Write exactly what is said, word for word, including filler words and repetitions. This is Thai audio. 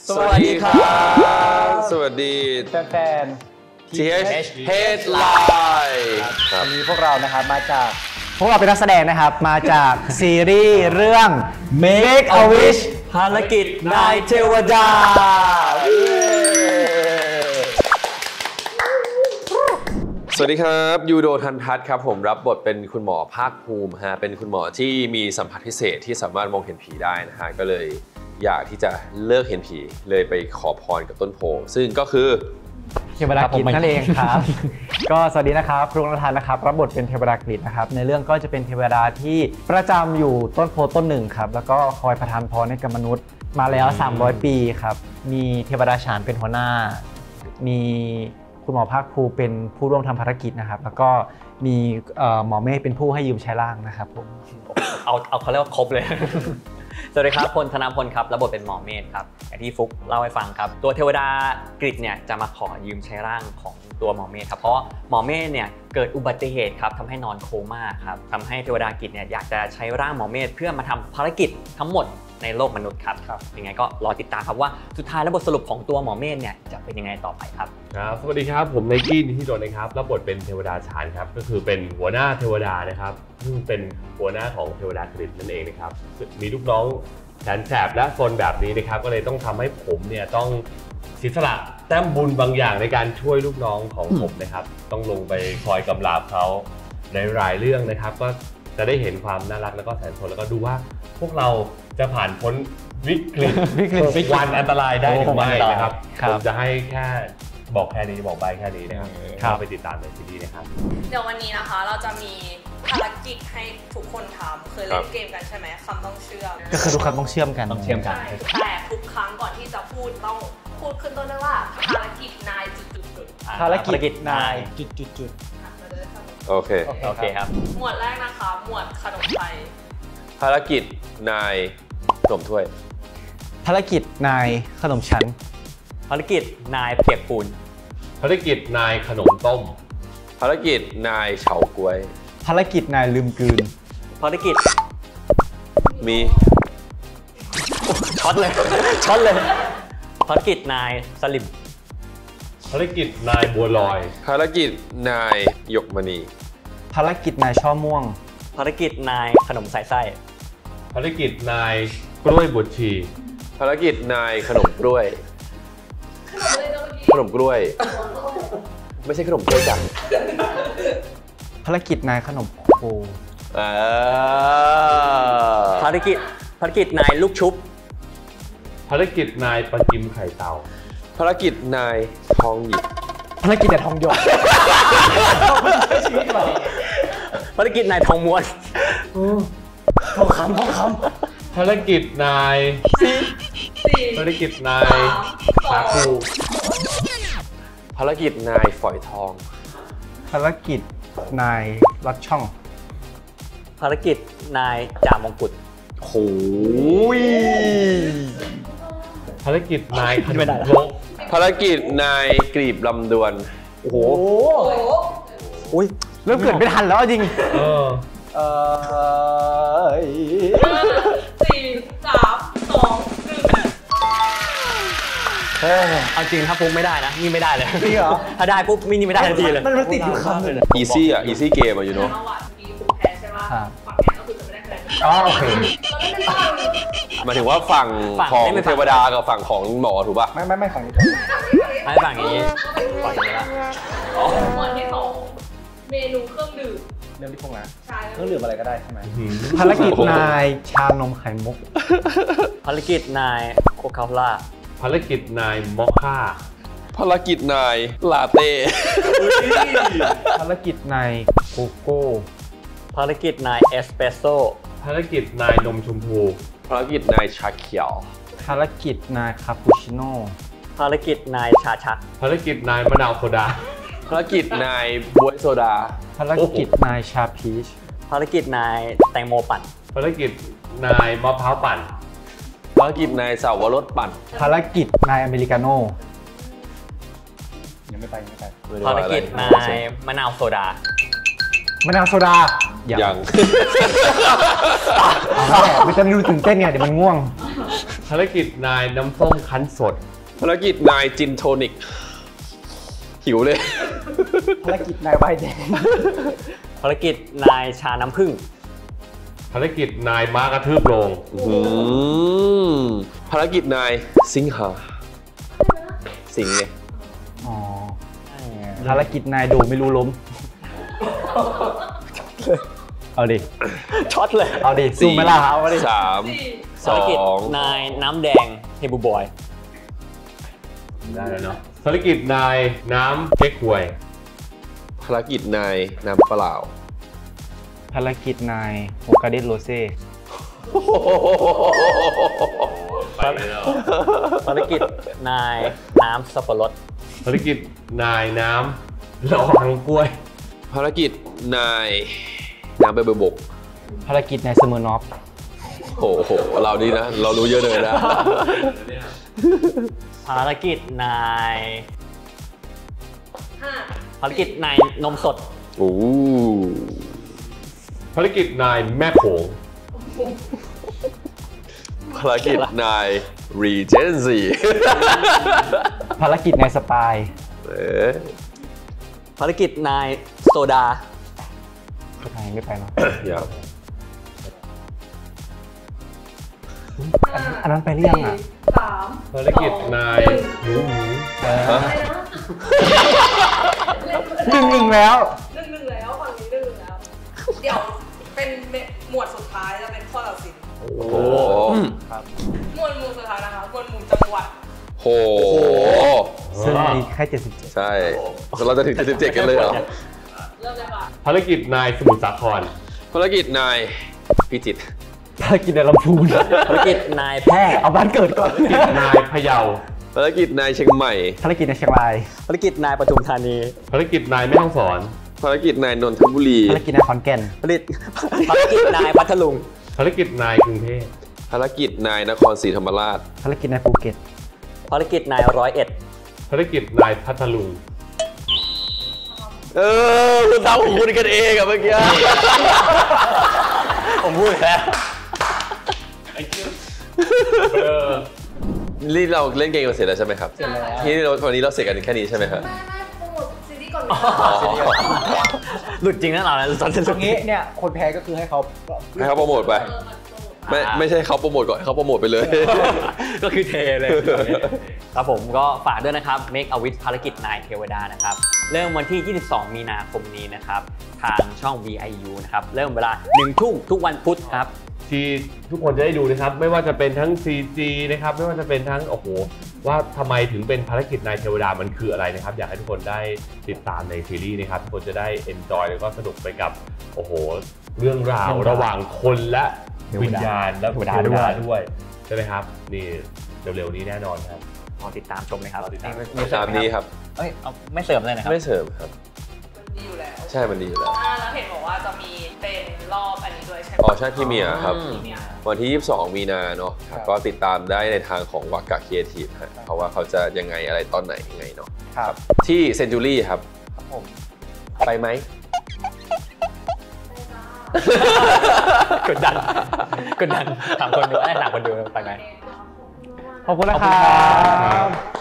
สวัสดีครับสวัสดีแฟนๆที เอช Headline วันนี้พวกเรานะครับมาจากพวกเราเป็นนักแสดงนะครับมาจากซีรีส์เรื่อง Make a Wish ภารกิจนายเทวดาสวัสดีครับยูโดทันทัศน์ครับผมรับบทเป็นคุณหมอภาคภูมิฮะเป็นคุณหมอที่มีสัมผัสพิเศษที่สามารถมองเห็นผีได้นะฮะก็เลยอยากที่จะเลิกเห็นผีเลยไปขอพรกับต้นโพซึ่งก็คือเทวดากฤษนั่นเองครับก็สวัสดีนะครับฟลุ๊กนทัศน์นะครับรับบทเป็นเทวดากฤษนะครับในเรื่องก็จะเป็นเทวดาที่ประจำอยู่ต้นโพต้นหนึ่งครับแล้วก็คอยประทานพรให้กับมนุษย์มาแล้วสามร้อยปีครับมีเทวดาฉานเป็นหัวหน้ามีคุณหมอภาคภูมิเป็นผู้ร่วมทำภารกิจนะครับแล้วก็มีหมอเมฆเป็นผู้ให้ยืมใช้ร่างนะครับผมเอาเอาเขาเรียกว่าครบเลยสวัสดีครับพลธนพลครับรับบทเป็นหมอเมธครับอย่างที่ฟุกเล่าให้ฟังครับตัวเทวดากฤษเนี่ยจะมาขอยืมใช้ร่างของตัวหมอเมธครับเพราะหมอเมธเนี่ยเกิดอุบัติเหตุครับทำให้นอนโคม่าครับทำให้เทวดากฤษเนี่ยอยากจะใช้ร่างหมอเมธเพื่อมาทำภารกิจทั้งหมดในโลกมนุษย์ครับครับยังไงก็รอติดตามครับว่าสุดท้ายแล้วบทสรุปของตัวหมอเมธเนี่ยจะเป็นยังไงต่อไปครับครับสวัสดีครับผมไนกี้นิธิดลนะครับรับบทเป็นเทวดาฉานครับก็คือเป็นหัวหน้าเทวดานะครับซึ่งเป็นหัวหน้าของเทวดากฤษนั่นเองนะครับมีลูกน้องแสนแสบและซนแบบนี้นะครับก็เลยต้องทำให้ผมเนี่ยต้องเสียสละแต้มบุญบางอย่างในการช่วยลูกน้องของผมนะครับต้องลงไปคอยกำราบเขาในหลายเรื่องนะครับก็จะได้เห็นความน่ารักแล้วก็แสนสนแล้วก็ดูว่าพวกเราจะผ่านพ้นวิกฤตวันอันตรายได้หรือไม่นะครับผมจะให้แค่บอกแค่นี้บอกใบแค่นี้นะครับเข้าไปติดตามในซีรีส์นะครับเดี๋ยววันนี้นะคะเราจะมีภารกิจให้ทุกคนทำเคยเล่นเกมกันใช่ไหมคำต้องเชื่อมก็คือทุกคำต้องเชื่อมกันต้องเชื่อมกันแต่ทุกครั้งก่อนที่จะพูดต้องพูดขึ้นต้นด้วยว่าภารกิจนายจุดๆภารกิจนายจุดๆโอเคโอเคครับหมวดแรกนะคะหมวดขนมไทยภารกิจนายขนมถ้วยภารกิจนายขนมชั้นภารกิจนายเปียกปูนภารกิจนายขนมต้มภารกิจนายเฉาก๊วยภารกิจนายลืมกลืนภารกิจมีช็อตเลยช็อตเลยภารกิจนายสลิมภารกิจนายบัวลอยภารกิจนายหยกมณีภารกิจนายช่อม่วงภารกิจนายขนมใส่ไส้ภารกิจนายกล้วยบดชีภารกิจนายขนมกล้วยขนมกล้วยไม่ใช่ขนมกล้วยจังภารกิจนายขนมโคภารกิจภารกิจนายลูกชุบภารกิจนายปลากิมไข่เต่าภารกิจนายทองหยิบภารกิจนายทองหยกภารกิจนายทองม้วนทองคำทองคำภารกิจนายภารกิจนายสาคูภารกิจนายฝอยทองภารกิจนายลัดช่องภารกิจนายจ่ามงกุฎโอ้ยภารกิจนายขนมครกภารกิจนายกรีบลำดวนโอ้โหอุ้ยเริ่มเกิดไม่ทันแล้วจริงเออเออสี่สามสองหนึ่งเออเอาจริงถ้าปุ๊บไม่ได้นะนี่ไม่ได้เลยจริงเหรอถ้าได้ปุ๊บมินี่ไม่ได้ทันทีเลยมันมันติดอยู่คำเลยอีซี่อ่ะอีซี่เกมอ่ะอยู่เนาะแพ้ใช่ไหมฝั่งนี้ก็คือจะไม่ได้คะแนนอ๋อโอเคหมายถึงว่าฝั่งของเทวดากับฝั่งของหมอถูกป่ะไม่ไม่ไม่ฝั่งนี้ไม่ฝั่งนี้ฝั่งนี้ละหมวดที่สองเมนูเครื่องดื่มเริ่มที่พงนะใช่เครื่องดื่มอะไรก็ได้ใช่ไหมภารกิจนายชานมไข่มุกภารกิจนายโคคาโคล่าภารกิจนายมอคค่าภารกิจนายลาเต้ภารกิจนายโกโก้ภารกิจนายเอสเปรสโซ่ภารกิจนายนมชมพูภารกิจนายชาเขียวภารกิจนายคาปูชิโน่ภารกิจนายชาชักภารกิจนายมะนาวโซดาภารกิจนายบวยโซดาภารกิจนายชาพีชภารกิจนายแตงโมปั่นภารกิจนายมะพร้าวปั่นภารกิจนายสาวรสปั่นภารกิจนายอเมริกาโน่ยังไม่ไปยังไม่ไปภารกิจนายมะนาวโซดามะนาวโซดาอย่างมันจะดูตื่นเต้นไงเดี๋ยวมันง่วงภารกิจนายน้ำส้มคั้นสดภารกิจนายจินโทนิกหิวเลยภารกิจนายใบแดงภารกิจนายชาน้ำผึ้งภารกิจนายม้ากระทืบโลงอืมภารกิจนายสิงหาสิงห์ไงอ๋อภารกิจนายดูไม่รู้ล้ม เอาดิช็อตเลยเอาดิสู้ไหมล่ะเอาดิสามสภารอกิจงนายน้ำแดงเฮบูบอยได้แล้วเนาะภารกิจนายน้ำเก๊กฮวยภารกิจนายน้ำเปล่าภารกิจนายโฮกาเดสโรเซ่ไปแล้วภารกิจนายน้ำสับปะรดภารกิจนายน้ำระวังกล้วยภารกิจนายน้ำใบเบอร์บกภารกิจนายเสมอนอฟโอ้โหเรานี่นะ เรารู้เยอะเลยนะภารกิจนายห้าภารกิจนายนมสดโอ้ภารกิจนายแม่โขงภารกิจนายรีเจนซีภารกิจนายสปายเอ๊ะภารกิจนายโซดาใครไม่ไปเนาะยาวอันนั้นไปหรือยังอ่ะสามภารกิจนายหมูหมูฮะหนึ่งหนึ่งแล้วหนึ่งหนึ่งแล้วฝั่งนี้หนึ่งหนึ่งแล้ว เดี๋ยวเป็นหมวดสุดท้ายจะเป็นข้อตัดสินโอ้โหหมวดหมู่สุดท้ายนะคะหมวดหมู่จังหวัดโหซึ่งมีแค่เจ็ดสิบเจ็ดใช่ เราจะถึงเจ็ดสิบเจ็ดกันเลยเหรอเริ่มเลยค่ะภารกิจนายสมุทรสาครภารกิจนายพิจิตรภารกิจนายลำพูนภารกิจนายแพร่เอาบ้านเกิดก่อนภารกิจนายพะเยาภารกิจนายเชียงใหม่ภารกิจนายเชียงรายภารกิจนายปทุมธานีภารกิจนายแม่ฮ่องสอนภารกิจนายนนทบุรีภารกิจนายขอนแก่นภารกิจภารกิจนายพัทลุงภารกิจนายกรุงเทพภารกิจนายนครศรีธรรมราชภารกิจนายภูเก็ตภารกิจนายร้อยเอ็ดภารกิจนายพัทลุงเออคุณทำของคุณกันเองอะเมื่อกี้ผมพูดแล้วเออนี่เราเล่นเกมกันเสร็จแล้วใช่ไหมครับเสร็จแล้วที่เราวันนี้เราเสร็จกันแค่นี้ใช่ไหมครับไม่ไม่โปรโมทซีรีส์ก่อนหลุดจริงนะเราเนี่ยตอนตรงนี้เนี่ยคนแพ้ก็คือให้เขาให้เขาโปรโมทไปเออมันโปรโมทไม่ไม่ใช่เขาโปรโมทก่อนให้เขาโปรโมทไปเลยก็คือเทเลยครับผมก็ฝากด้วยนะครับ Make a Wish ภารกิจนายเทวดานะครับ เริ่มวันที่ ยี่สิบสอง มีนาคมนี้นะครับ ทางช่อง วี ไอ ยู นะครับ เริ่มเวลาหนึ่งทุ่มทุกวันพุธครับที่ทุกคนจะได้ดูนะครับ ไม่ว่าจะเป็นทั้ง ซี จี นะครับ ไม่ว่าจะเป็นทั้งโอ้โหว่าทำไมถึงเป็นภารกิจนายเทวดามันคืออะไรนะครับ อยากให้ทุกคนได้ติดตามในซีรีส์นะครับทุกคนจะได้ enjoy แล้วก็สนุกไปกับโอ้โหเรื่องราวระหว่างคนและวิญญาณและเทวดาด้วยใช่ไหมครับนี่เร็วๆนี้แน่นอนครับรอติดตามชมเลยครับรอติดตามตามนี้ครับเอ้ยเอาไม่เสริมเลยนะครับไม่เสริมครับมันดีอยู่แล้วใช่มันดีอยู่แล้วอ่าแล้วเห็นบอกว่าจะมีเป็นรอบอันนี้ด้วยใช่ไหมอ๋อใช่พี่เมียครับอืมเนี่ยวันที่ ยี่สิบสอง มีนาเนาะครับก็ติดตามได้ในทางของวากาครีเอทีฟฮะเพราะว่าเขาจะยังไงอะไรตอนไหนยังไงเนาะครับที่เซนจูรี่ครับครับผมไปไหมกดดันกดดันถามคนดูไอ้ยถามคนดูไปไหมขอบคุณนะครับ